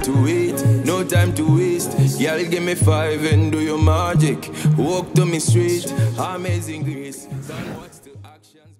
to wait, no time to waste. Y'all give me 5 and do your magic. Walk to me straight, amazing grace. Done what's to actions.